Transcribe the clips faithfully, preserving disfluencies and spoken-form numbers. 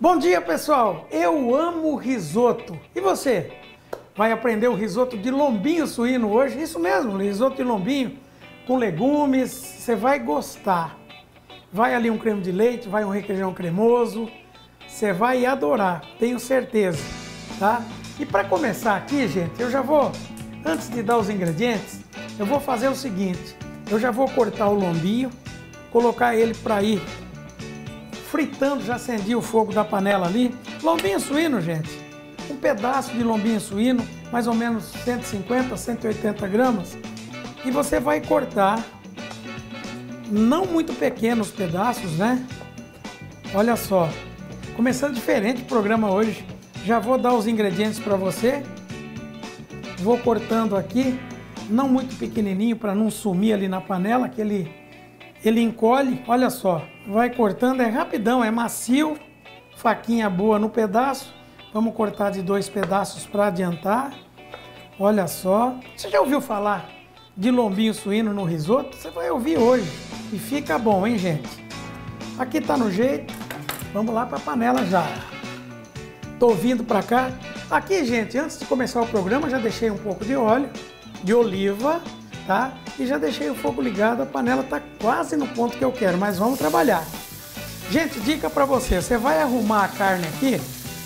Bom dia, pessoal! Eu amo risoto. E você? Vai aprender o risoto de lombinho suíno hoje? Isso mesmo, risoto de lombinho com legumes. Você vai gostar. Vai ali um creme de leite, vai um requeijão cremoso. Você vai adorar, tenho certeza, tá? E para começar aqui, gente, eu já vou, antes de dar os ingredientes, eu vou fazer o seguinte. Eu já vou cortar o lombinho, colocar ele para ir fritando, já acendi o fogo da panela ali. Lombinho suíno, gente, um pedaço de lombinho suíno, mais ou menos cento e cinquenta, cento e oitenta gramas. E você vai cortar, não muito pequenos pedaços, né? Olha só, começando diferente o programa hoje. Já vou dar os ingredientes para você. Vou cortando aqui, não muito pequenininho para não sumir ali na panela, que ele, ele encolhe. Olha só, vai cortando, é rapidão, é macio, faquinha boa no pedaço. Vamos cortar de dois pedaços para adiantar. Olha só, você já ouviu falar de lombinho suíno no risoto? Você vai ouvir hoje e fica bom, hein, gente? Aqui tá no jeito, vamos lá para a panela já. Tô vindo para cá. Aqui, gente, antes de começar o programa, já deixei um pouco de óleo de oliva, tá? E já deixei o fogo ligado, a panela tá quase no ponto que eu quero, mas vamos trabalhar. Gente, dica para você, você vai arrumar a carne aqui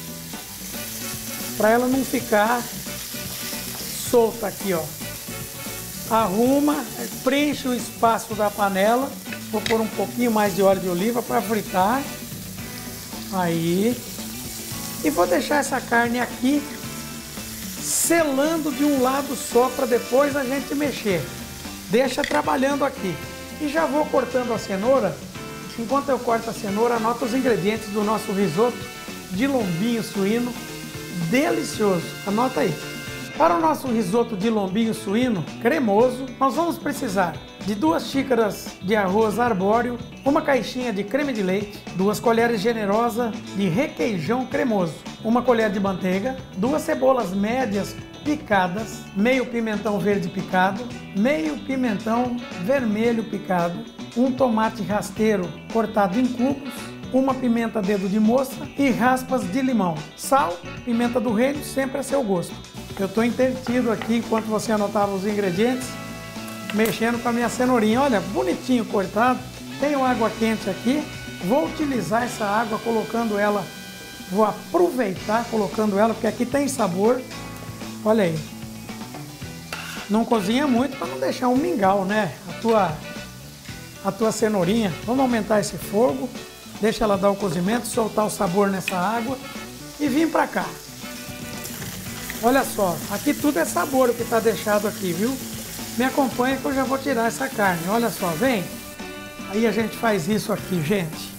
para ela não ficar solta aqui, ó. Arruma, preenche o espaço da panela. Vou pôr um pouquinho mais de óleo de oliva para fritar. Aí. E vou deixar essa carne aqui selando de um lado só para depois a gente mexer. Deixa trabalhando aqui. E já vou cortando a cenoura. Enquanto eu corto a cenoura, anota os ingredientes do nosso risoto de lombinho suíno. Delicioso. Anota aí. Para o nosso risoto de lombinho suíno cremoso, nós vamos precisar de duas xícaras de arroz arbóreo, uma caixinha de creme de leite, duas colheres generosas de requeijão cremoso, uma colher de manteiga, duas cebolas médias picadas, meio pimentão verde picado, meio pimentão vermelho picado, um tomate rasteiro cortado em cubos, uma pimenta dedo de moça e raspas de limão. Sal, pimenta do reino, sempre a seu gosto. Eu estou entretido aqui enquanto você anotava os ingredientes, mexendo com a minha cenourinha. Olha, bonitinho cortado. Tenho água quente aqui. Vou utilizar essa água colocando ela, vou aproveitar colocando ela, porque aqui tem sabor. Olha aí. Não cozinha muito para não deixar um mingau, né? A tua, a tua cenourinha. Vamos aumentar esse fogo. Deixa ela dar o cozimento, soltar o sabor nessa água e vim para cá. Olha só, aqui tudo é sabor o que está deixado aqui, viu? Me acompanha que eu já vou tirar essa carne. Olha só, vem. Aí a gente faz isso aqui, gente.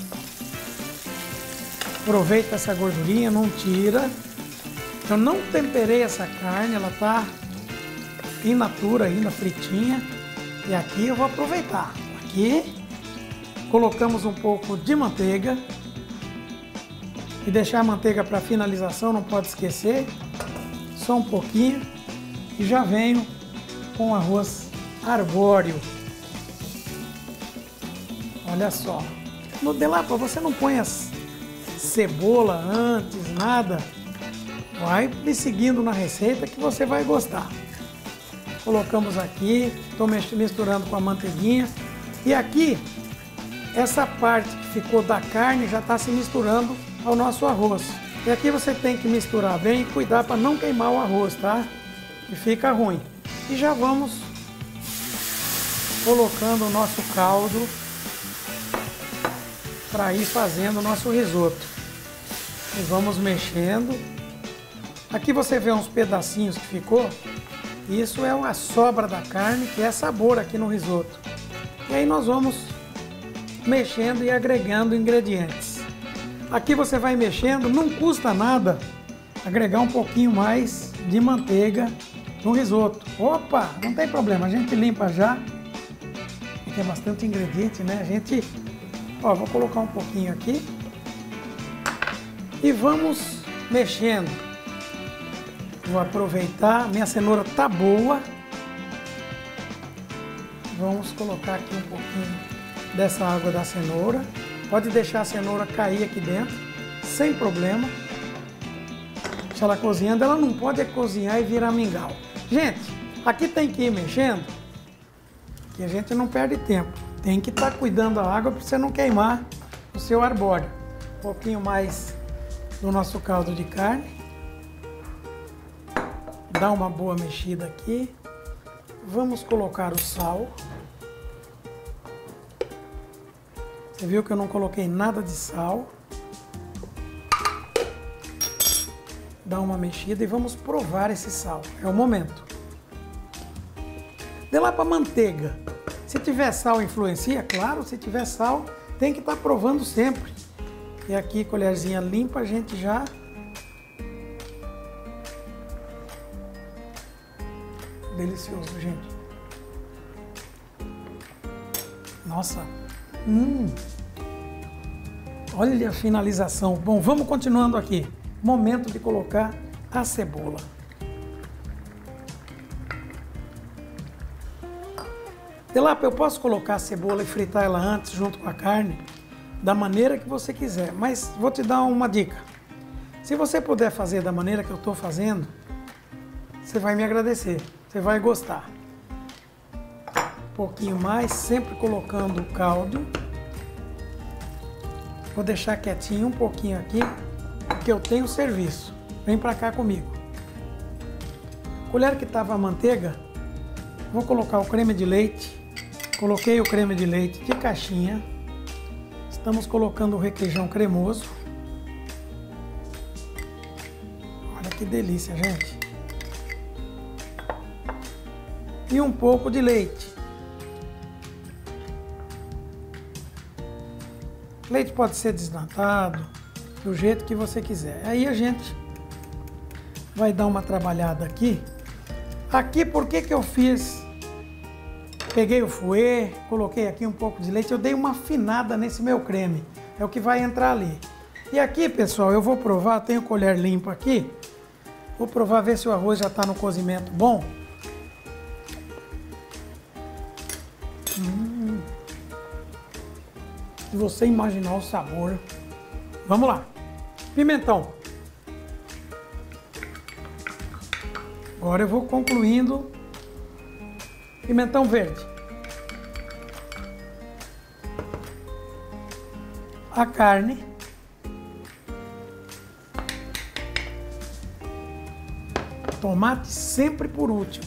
Aproveita essa gordurinha, não tira. Eu não temperei essa carne, ela tá in natura ainda, fritinha. E aqui eu vou aproveitar. Aqui, colocamos um pouco de manteiga. E deixar a manteiga para finalização, não pode esquecer. Só um pouquinho e já venho com arroz arbóreo. Olha só. No Delapa, você não põe as cebola antes, nada. Vai me seguindo na receita que você vai gostar. Colocamos aqui, estou misturando com a manteiguinha. E aqui, essa parte que ficou da carne já está se misturando ao nosso arroz. E aqui você tem que misturar bem e cuidar para não queimar o arroz, tá? Que fica ruim. E já vamos colocando o nosso caldo para ir fazendo o nosso risoto. E vamos mexendo. Aqui você vê uns pedacinhos que ficou. Isso é a sobra da carne, que é sabor aqui no risoto. E aí nós vamos mexendo e agregando ingredientes. Aqui você vai mexendo, não custa nada agregar um pouquinho mais de manteiga no risoto. Opa, não tem problema, a gente limpa já. Tem bastante ingrediente, né? A gente, ó, vou colocar um pouquinho aqui. E vamos mexendo. Vou aproveitar, minha cenoura tá boa. Vamos colocar aqui um pouquinho dessa água da cenoura. Pode deixar a cenoura cair aqui dentro. sem problema. Deixa ela cozinhando, ela não pode é cozinhar e virar mingau. Gente, aqui tem que ir mexendo, que a gente não perde tempo. Tem que estar cuidando da água para você não queimar o seu arbóreo. Um pouquinho mais do nosso caldo de carne. Dá uma boa mexida aqui. Vamos colocar o sal. Você viu que eu não coloquei nada de sal. Dá uma mexida e vamos provar esse sal. É o momento. De lá para manteiga. Se tiver sal, influencia? Claro, se tiver sal, tem que estar provando sempre. E aqui, colherzinha limpa, a gente já... Delicioso, gente. Nossa. Hum. Olha a finalização. Bom, vamos continuando aqui. Momento de colocar a cebola. Delapa, eu posso colocar a cebola e fritar ela antes junto com a carne, da maneira que você quiser, mas vou te dar uma dica. Se você puder fazer da maneira que eu estou fazendo, você vai me agradecer, você vai gostar. Um pouquinho mais, sempre colocando o caldo. Vou deixar quietinho um pouquinho aqui, porque eu tenho serviço. Vem pra cá comigo. Colher que estava a manteiga, vou colocar o creme de leite. Coloquei o creme de leite de caixinha. Estamos colocando o requeijão cremoso. Olha que delícia, gente. E um pouco de leite. Leite pode ser desnatado, do jeito que você quiser. Aí a gente vai dar uma trabalhada aqui. Aqui, por que que eu fiz? Peguei o fouet, coloquei aqui um pouco de leite, eu dei uma afinada nesse meu creme. É o que vai entrar ali. E aqui, pessoal, eu vou provar, tenho colher limpa aqui. Vou provar, ver se o arroz já está no cozimento bom. Hum. Se você imaginar o sabor. Vamos lá. Pimentão. Agora eu vou concluindo. Pimentão verde. A carne. Tomate sempre por último.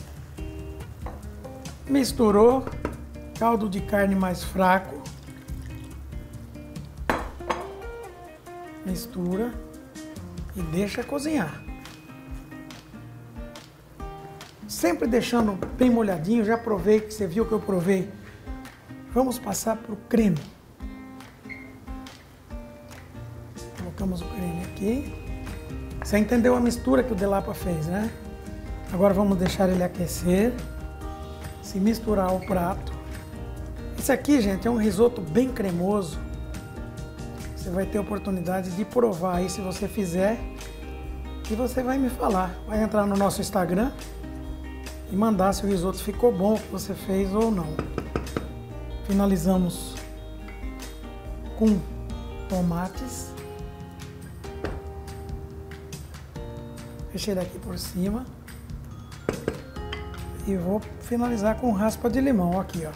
Misturou. Caldo de carne mais fraco. Mistura e deixa cozinhar. Sempre deixando bem molhadinho. Já provei, que você viu que eu provei. Vamos passar para o creme. Colocamos o creme aqui. Você entendeu a mistura que o Delapa fez, né? Agora vamos deixar ele aquecer. Se misturar o prato. Esse aqui, gente, é um risoto bem cremoso. Você vai ter oportunidade de provar aí se você fizer. E você vai me falar. Vai entrar no nosso Instagram e mandar se o risoto ficou bom, que você fez ou não. Finalizamos com tomates. Fechei daqui por cima. E vou finalizar com raspa de limão aqui, ó.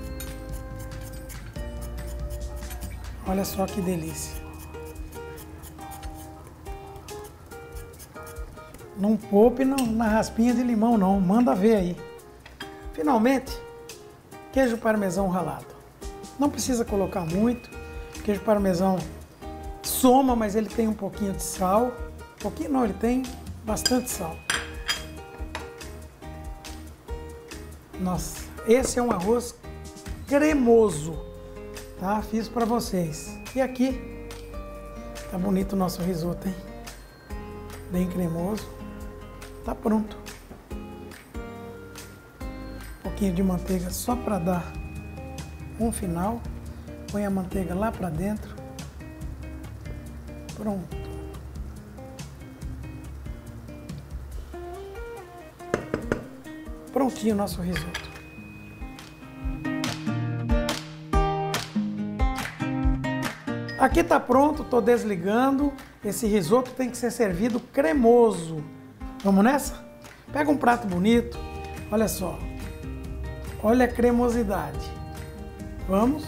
Olha só que delícia. Não poupe na raspinha de limão não, manda ver aí. Finalmente, queijo parmesão ralado. Não precisa colocar muito. Queijo parmesão soma, mas ele tem um pouquinho de sal. Um pouquinho não, ele tem bastante sal. Nossa, esse é um arroz cremoso, tá? Fiz para vocês. E aqui, tá bonito o nosso risoto, hein? Bem cremoso. Tá pronto. Um pouquinho de manteiga só para dar um final. Põe a manteiga lá para dentro. Pronto. Prontinho o nosso risoto. Aqui tá pronto, tô desligando. Esse risoto tem que ser servido cremoso. Vamos nessa? Pega um prato bonito. Olha só. Olha a cremosidade. Vamos?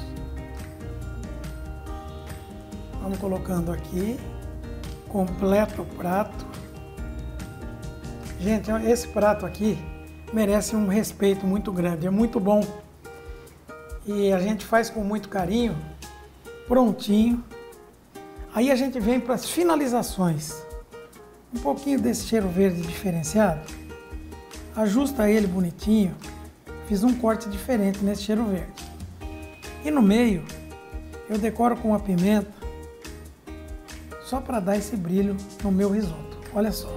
Vamos colocando aqui. Completa o prato. Gente, esse prato aqui merece um respeito muito grande. É muito bom. E a gente faz com muito carinho. Prontinho. Aí a gente vem para as finalizações. Um pouquinho desse cheiro verde diferenciado. Ajusta ele bonitinho. Fiz um corte diferente nesse cheiro verde. E no meio, eu decoro com uma pimenta, só para dar esse brilho no meu risoto. Olha só.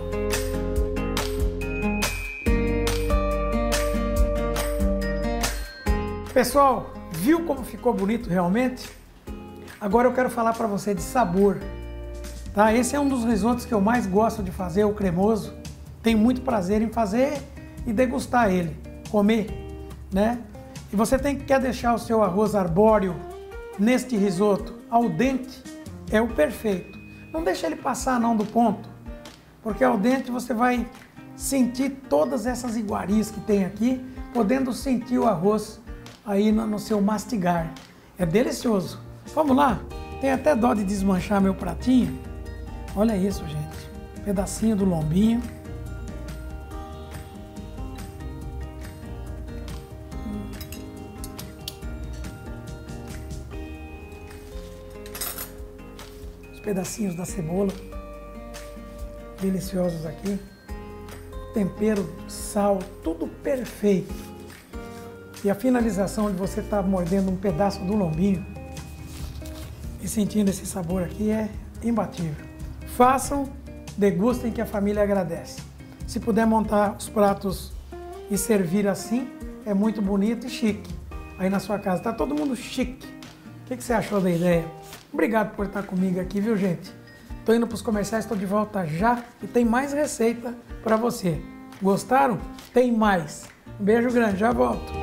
Pessoal, viu como ficou bonito realmente? Agora eu quero falar para você de sabor. Tá? Esse é um dos risotos que eu mais gosto de fazer, o cremoso. Tenho muito prazer em fazer e degustar ele, comer, né? E você tem que quer deixar o seu arroz arbóreo neste risoto al dente, é o perfeito. Não deixa ele passar não do ponto, porque ao dente você vai sentir todas essas iguarias que tem aqui, podendo sentir o arroz aí no, no seu mastigar. É delicioso. Vamos lá? Tem até dó de desmanchar meu pratinho. Olha isso, gente. Um pedacinho do lombinho. Os pedacinhos da cebola. Deliciosos aqui. Tempero, sal, tudo perfeito. E a finalização de você estar mordendo um pedaço do lombinho e sentindo esse sabor aqui é imbatível. Façam, degustem que a família agradece. Se puder montar os pratos e servir assim, é muito bonito e chique. Aí na sua casa, tá todo mundo chique. O que, que você achou da ideia? Obrigado por estar comigo aqui, viu, gente? Tô indo para os comerciais, estou de volta já e tem mais receita para você. Gostaram? Tem mais. Um beijo grande, já volto.